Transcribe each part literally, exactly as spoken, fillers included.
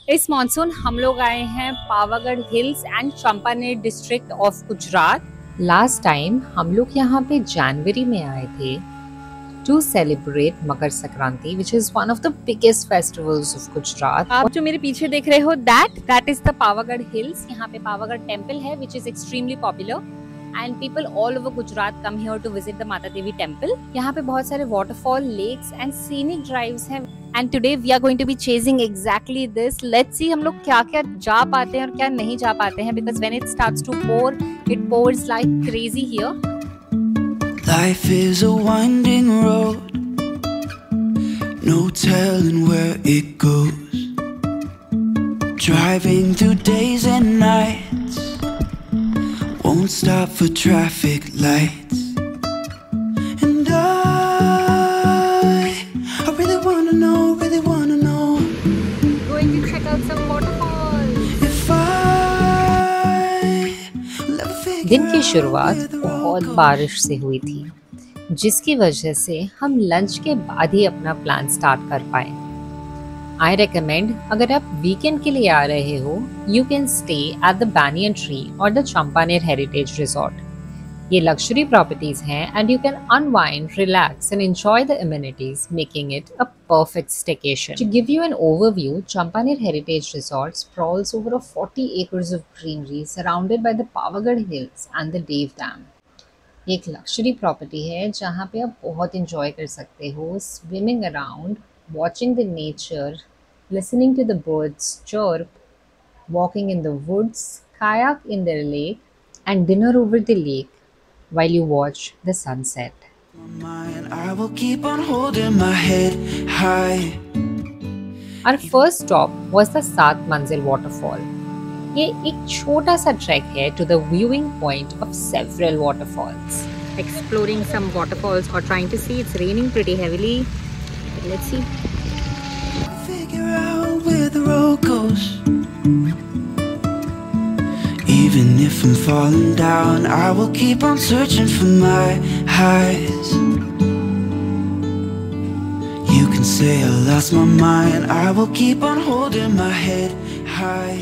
इस मॉनसून हम लोग आए हैं Pavagadh hills and Champaner district of Gujarat. Last time हम लोग यहाँ पे जनवरी में आए थे to celebrate Makar Sankranti, which is one of the biggest festivals of Gujarat. आप जो मेरे पीछे देख रहे हो that that is the Pavagadh hills. यहाँ पे पावागढ़ टेम्पल है which is extremely popular and people all over Gujarat come here to visit the माता देवी टेम्पल। यहाँ पे बहुत सारे waterfall, lakes and scenic drives हैं। And today we are going to be chasing exactly this. Let's see हम लोग क्या क्या जा पाते हैं और क्या नहीं जा पाते हैं, because when it starts to pour, it pours like crazy here. Life is a winding road, no telling where it goes. Driving through days and nights, won't stop for traffic lights. And I, I really wanna know, really wanna know. Going to check out some waterfalls. If I will ever figure दिन की out शुरुआत where the road बहुत goes. बारिश से हुई थी, जिसकी वजह से हम लंच के बाद ही अपना प्लान स्टार्ट कर पाए। आई रेकमेंड, अगर आप वीकेंड के लिए आ रहे हो, you can stay at the banyan tree और द चंपानेर हेरिटेज रिजॉर्ट। ये लग्जरी प्रॉपर्टीज हैं and you can unwind, relax and enjoy the amenities, making it a perfect staycation. To give you an overview, Champaner Heritage Resort sprawls over a forty acres of greenery surrounded by the Pavagadh Hills and the Dev Dam. ये एक luxury property है जहाँ पे आप बहुत enjoy कर सकते हो, swimming around, watching the nature, listening to the birds chirp, walking in the woods, kayak in the lake, and dinner over the lake while you watch the sunset. My mind, I will keep on holding my head high. Our first stop was the सात मंजिल waterfall. ये एक छोटा सा track है to the viewing point of several waterfalls. Exploring some waterfalls or trying to see. It's raining pretty heavily. Let's see. Figure out where the road goes. Even if I'm falling down, I will keep on searching for my highs. You can say I lost my mind, I will keep on holding my head high.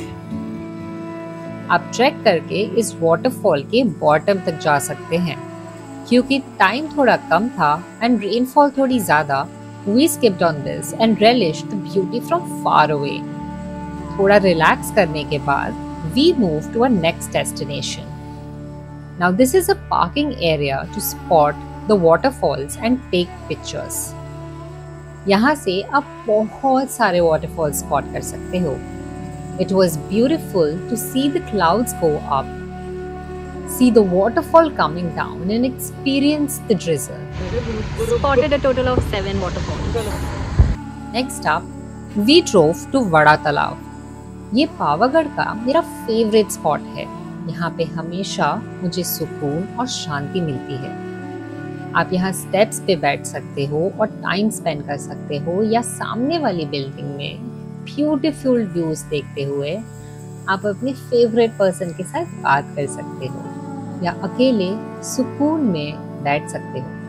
आप track करके इस waterfall के bottom तक जा सकते हैं। क्योंकि time थोड़ा कम था एंड रेनफॉल थोड़ी ज्यादा, we skipped on this and relished the beauty from far away. थोड़ा रिलैक्स करने के बाद we moved to our next destination. Now this is a parking area to spot the waterfalls and take pictures. यहाँ से आप बहुत सारे waterfalls spot कर सकते हो. It was beautiful to see the clouds go up, see the waterfall coming down and experience the drizzle. Spotted a total of seven waterfalls. Next up, we drove to Vada Talab. ये पावागढ़ का मेरा favourite spot है। यहाँ पे हमेशा मुझे सुकून और शांति मिलती है। आप यहाँ स्टेप्स पे बैठ सकते हो और टाइम स्पेंड कर सकते हो, या सामने वाली बिल्डिंग में ब्यूटीफुल व्यूज देखते हुए आप अपने फेवरेट पर्सन के साथ बात कर सकते हो, या अकेले सुकून में बैठ सकते हो।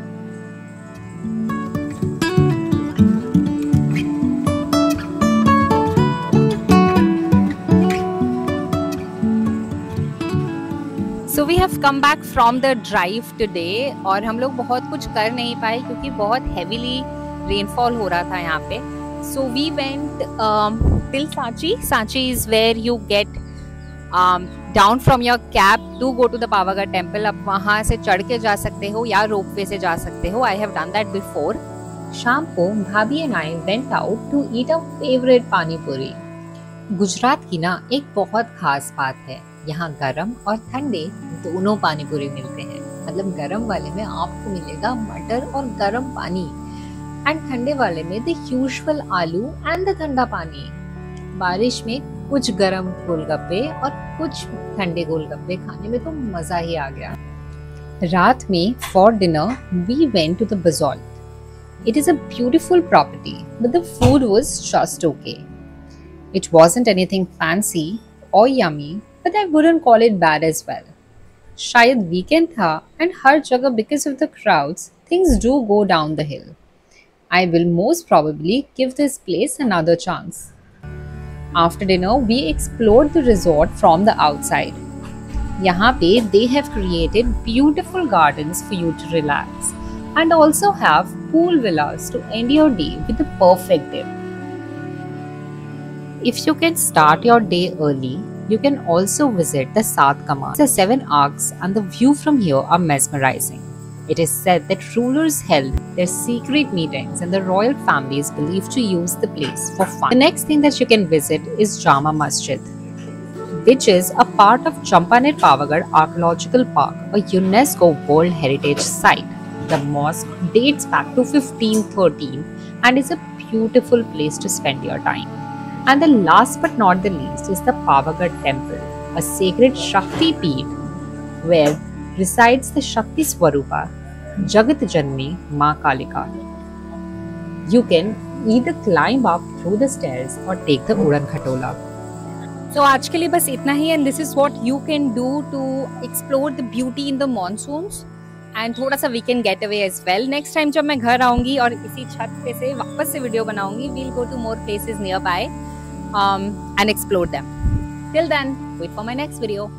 So we have come back from the drive today और हम लोग बहुत कुछ कर नहीं पाए क्योंकि बहुत heavily rainfall हो रहा था यहाँ पे। So we went um, till Sanchi. Sanchi is where you get um, down from your cab to go to the Pavagadh temple. आप वहाँ से चढ़ के जा सकते हो या रोपवे से जा सकते हो। I have done that before. शाम को भाभी and I went out to eat our favorite पानी पूरी। गुजरात की ना एक बहुत खास बात है, यहाँ गरम और ठंडे दोनों पानी पूरी मिलते हैं। मतलब गरम वाले में आपको मिलेगा मटर और गरम पानी, एंड ठंडे वाले में the usual aloo and the ठंडा पानी। बारिश में कुछ गरम गोलगप्पे और कुछ ठंडे गोलगप्पे खाने में तो मजा ही आ गया। रात में for dinner we went to the Basalt. It is a beautiful property but the food was just okay. It wasn't anything fancy or yummy, but I wouldn't call it bad as well. शायद weekend था and हर जगह because of the crowds, things do go down the hill. I will most probably give this place another chance. After dinner, we explored the resort from the outside. यहाँ पे they have created beautiful gardens for you to relax and also have pool villas to end your day with a perfect dip. If you can start your day early, you can also visit the Saat Kaman. The seven arcs and the view from here are mesmerizing. It is said that rulers held their secret meetings and the royal family is believed to use the place for fun. The next thing that you can visit is Jama Masjid, which is a part of Champaner Pavagadh Archaeological Park, a UNESCO World Heritage Site. The mosque dates back to fifteen thirteen and is a beautiful place to spend your time. And the last but not the least is the Pavagadh Temple, a sacred Shakti Peeth where resides the Shakti Swarupa, Jagat Janni Ma Kalika. You can either climb up through the stairs or take the Udan Khatola. So आज के लिए बस इतना ही and this is what you can do to explore the beauty in the monsoons and थोड़ा सा weekend getaway as well. Next time जब मैं घर आऊँगी और इसी छत पे से वापस से वीडियो बनाऊँगी, we'll go to more places nearby um, and explore them. Till then, wait for my next video.